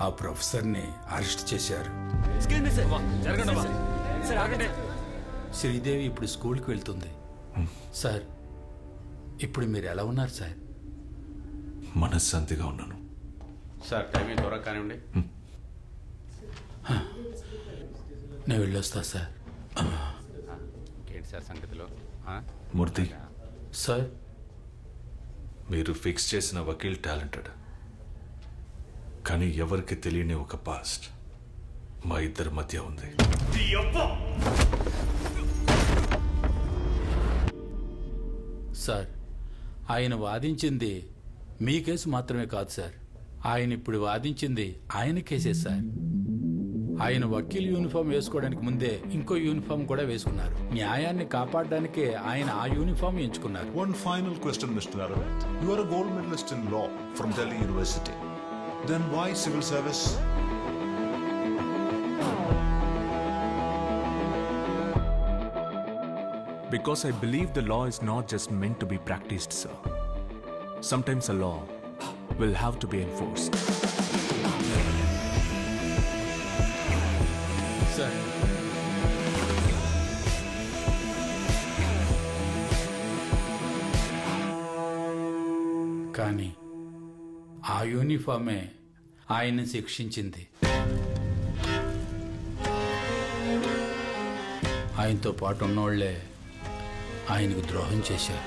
ఆ ప్రొఫెసర్ని అరెస్ట్ చేశారు. శ్రీదేవి ఇప్పుడు స్కూల్కి వెళ్తుంది. సార్, ఇప్పుడు మీరు ఎలా ఉన్నారు సార్? మనశ్శాంతిగా ఉన్నాను సార్. టైమింగ్ త్వరగా కానివ్వండి. నేను వెళ్ళొస్తా సార్. ఏంటి సార్ సంగతిలో? మూర్తి సార్, మీరు ఫిక్స్ చేసిన వకీల్ టాలెంటెడ్, కానీ ఎవరికి తెలియని ఒక పాస్ట్ మా ఇద్దరి మధ్య ఉంది. సార్, ఆయన వాదించింది మీ కేసు మాత్రమే కాదు సార్. ఆయన ఇప్పుడు వాదించింది ఆయన కేసే సార్. ఆయన వకీల్ యూనిఫామ్ వేసుకోవడానికి ముందే ఇంకో యూనిఫామ్ కూడా వేసుకున్నారు. న్యాయాన్ని కాపాడడానికే ఆయన ఆ యూనిఫామ్ ఎంచుకున్నారు. One final question, Mr. Aravind. You are a gold medalist in law from Delhi University. Then why civil service? Because I believe the law is not just meant to be practiced, sir. Sometimes a law will have to be enforced. Sir, కానీ ఆ యూనిఫామే ఆయన్ని శిక్షించింది. ఆయనతో పాటు ఉన్నోళ్లే ఆయనకు ద్రోహం చేశారు.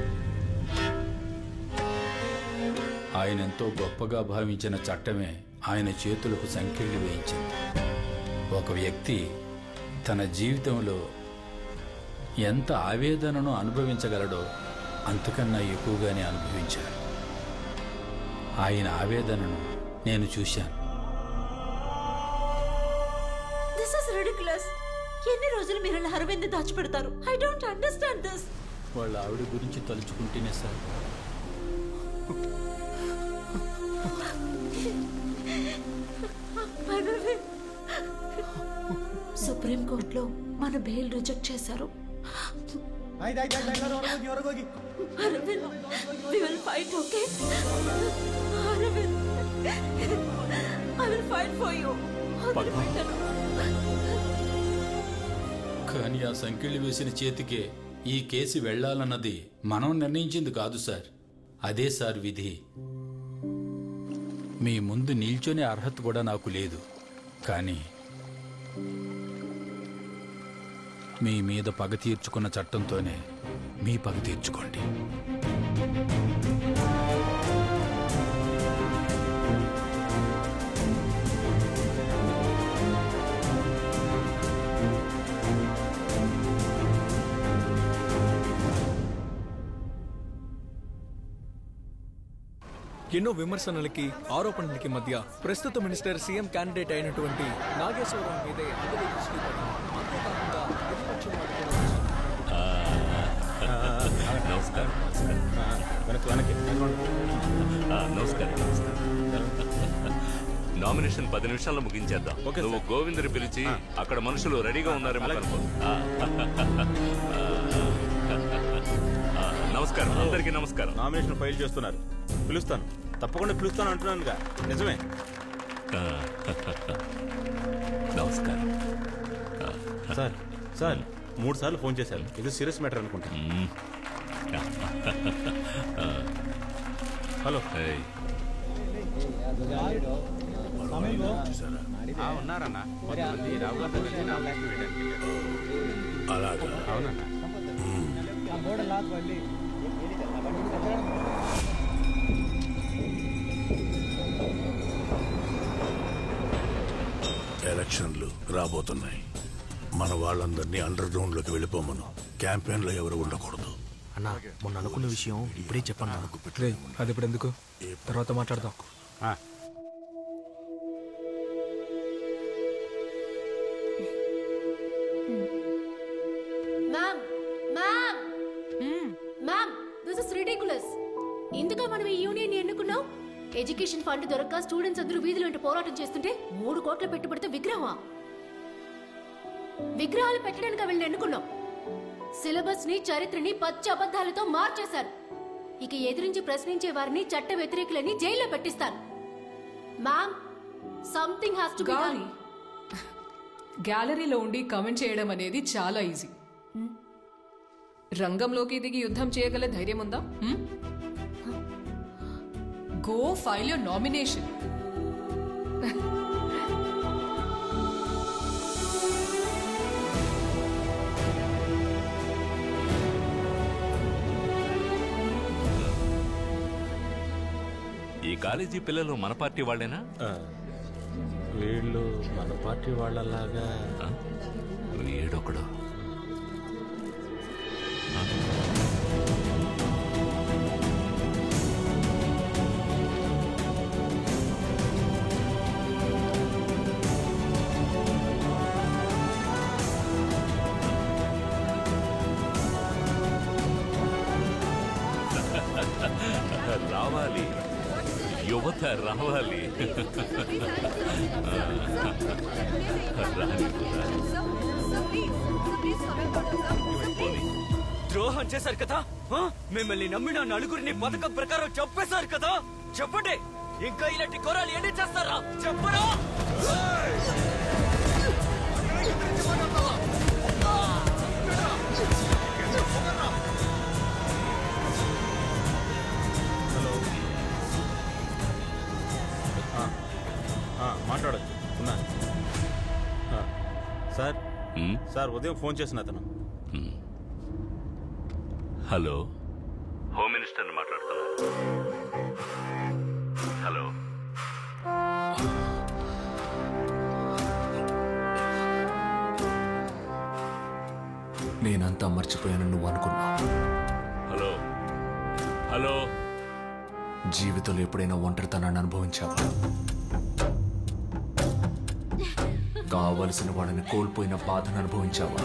ఆయన ఎంతో గొప్పగా భావించిన చట్టమే ఆయన చేతులకు సంకెళ్ళు వేయించింది. ఒక వ్యక్తి తన జీవితంలో ఎంత ఆవేదనను అనుభవించగలడో అంతకన్నా ఎక్కువగానే అనుభవించారు. ఆయన ఆవేదనను నేను చూశాను. ఎన్ని రోజులు మీరు అరవింద్ దాచిపెడతారు? I don't understand this. వాళ్ళ ఆవిడ గురించి తలుచుకుంటేనే సార్. సుప్రీం కోర్టులో మన బెయిల్ రిజెక్ట్ చేశారు. Arvind, we will fight, okay? Arvind, I will fight for you. కానీ ఆ సంకెళ్ళు వేసిన చేతికే ఈ కేసు వెళ్లాలన్నది మనం నిర్ణయించింది కాదు సార్. అదే సార్ విధి. మీ ముందు నిల్చొనే అర్హత కూడా నాకు లేదు. కానీ మీ మీద పగ తీర్చుకున్న చట్టంతోనే మీ పగ తీర్చుకోండి. ఎన్నో విమర్శనలకి ఆరోపణలకి మధ్య ప్రస్తుత మినిస్టర్ సీఎం క్యాండిడేట్ అయినటువంటి నాగేశ్వరరావు మీదే అందరి దృష్టి పడి అంతేకాకుండా నామినేషన్ 10 నిమిషాల్లో ముగించేద్దాం. నువ్వు గోవిందుని పిలిచి అక్కడ మనుషులు రెడీగా ఉన్నారేమో కనుకో. నమస్కారం, అందరికీ నమస్కారం. నామినేషన్ ఫైల్ చేస్తున్నారు. పిలుస్తాను, తప్పకుండా పిలుస్తాను అంటున్నానుగా. నిజమే. నమస్కారం సార్. సార్ 3 సార్లు ఫోన్ చేశారు. ఇది సీరియస్ మ్యాటర్ అనుకుంటా. హలో. ఉన్నారన్నా. అలాగా? అవునన్నా. ఎలక్షన్లు రాబోతున్నాయి. మన వాళ్ళందరినీ అండర్ గ్రౌండ్ లోకి వెళ్ళిపోమను. క్యాంపెయిన్ లో ఎవరు ఉండకూడదు. అన్నా, మొన్న అనుకున్న విషయం ఇప్పుడే చెప్పన్నా. అది ఇప్పుడు ఎందుకు, తర్వాత మాట్లాడదాం. ఇందుక మనం ఈ యూనియన్ ఎన్నుకున్నాం. ఎడ్యుకేషన్ ఫండ్ దొరక్క స్టూడెంట్స్ అందరూ వీధిలో పోరాటం చేస్తుంటే 3 కోట్ల పెట్టుబడితో విగ్రహాలు పెట్టడానికి వీళ్ళని ఎన్నుకున్నాం. సిలబస్ ని, చరిత్రని పచ్చి అబద్ధాలతో మార్చేశారు. ఇక ఎదిరించి ప్రశ్నించే వారిని చట్ట వ్యతిరేకులని జైల్లో పెట్టిస్తారు. Ma'am, something has to be done. గ్యాలరీలో ఉండి కమెంట్ చేయడం అనేది చాలా ఈజీ. రంగంలోకి దిగి యుద్ధం చేయగల ధైర్యం ఉందా? Go file your nomination. ఈ కాలేజీ పిల్లలు మన పార్టీ వాళ్ళేనా? వీళ్ళు మన పార్టీ వాళ్ళలాగా. వీడొకడు. రావాలి, యువత రావాలి. ద్రోహం చేశారు కదా, మిమ్మల్ని నమ్మిన నలుగురిని పథకం ప్రకారం చంపేశారు కదా. చెప్పండి, ఇంకా ఇలాంటి ఘోరాలు ఎన్ని చేస్తారా? చెప్పరా? మాట్లాడచ్చు. ఉన్నాను సార్. సార్ ఉదయం ఫోన్ చేసిన అతను. హలో, హోమ్ మినిస్టర్ని మాట్లాడుతున్నా. హలో, నేనంతా మర్చిపోయాను నువ్వు అనుకున్నా. హలో హలో, జీవితంలో ఎప్పుడైనా ఒంటరితనాన్ని అనుభవించావా? కావలసిన వాళ్ళని కోల్పోయిన బాధను అనుభవించావా?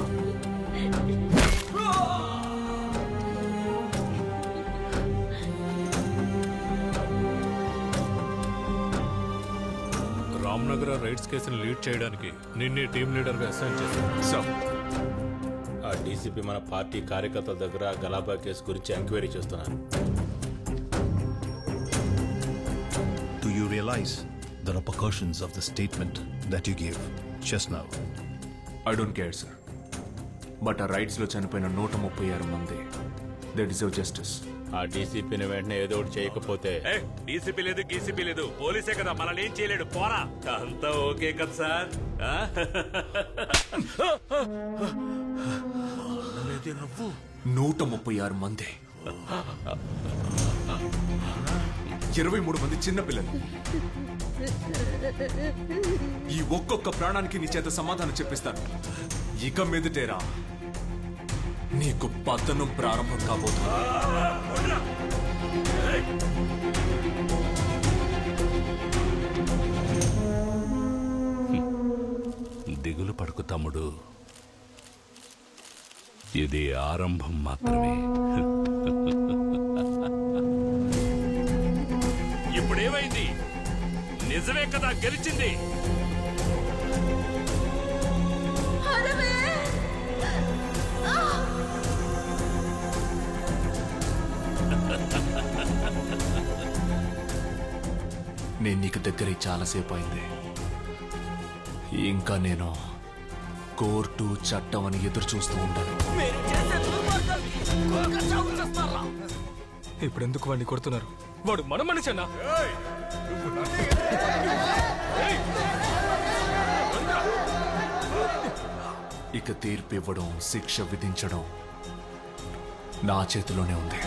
రామ్నగర్ రైట్స్ కేసును లీడ్ చేయడానికి నిన్నే టీమ్ లీడర్గా అసైన్ చేశాను. ఆ డీసీపీ మన పార్టీ కార్యకర్తల దగ్గర గలాబా కేసు గురించి ఎంక్వైరీ చేస్తున్నారు. Do you realize the repercussions of the statement that you gave just now? I don't care, sir. But ఆ రైట్స్ లో చనిపోయిన 136 మంది, they deserve justice. ఆ డీసీపీని వెంటనే ఏదో ఒకటి చేయకపోతే. డీసీపీ లేదు, గీసీపీ లేదు, పోలీసే కదా, మనల్ని ఏం చేయలేడు. పోరా, అంతా ఓకే కదా సార్? 136 మంది, 23 మంది చిన్నపిల్లలు. ఈ ఒక్కొక్క ప్రాణానికి నీ చేత సమాధానం చెప్పిస్తాను. ఇక మీదటేరా నీకు పతనం ప్రారంభం కాబోతుంది. దిగులు పడుకు తమ్ముడు, ఇది ఆరంభం మాత్రమే. ఇప్పుడేమైంది? నిజమే కదా గెలిచింది. నేను నీకు దగ్గర చాలాసేపు అయింది. ఇంకా నేను కోర్టు చట్టం అని ఎదురు చూస్తూ ఉంటాను. ఇప్పుడు ఎందుకు వాడిని కొడుతున్నారు? వాడు మన మనిషన్నా? ఇక తీర్పు ఇవ్వడం, శిక్ష విధించడం నా చేతిలోనే ఉంది.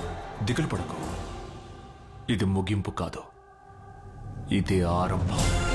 దిగులు పడకు, ఇది ముగింపు కాదు, ఇది ఆరంభం.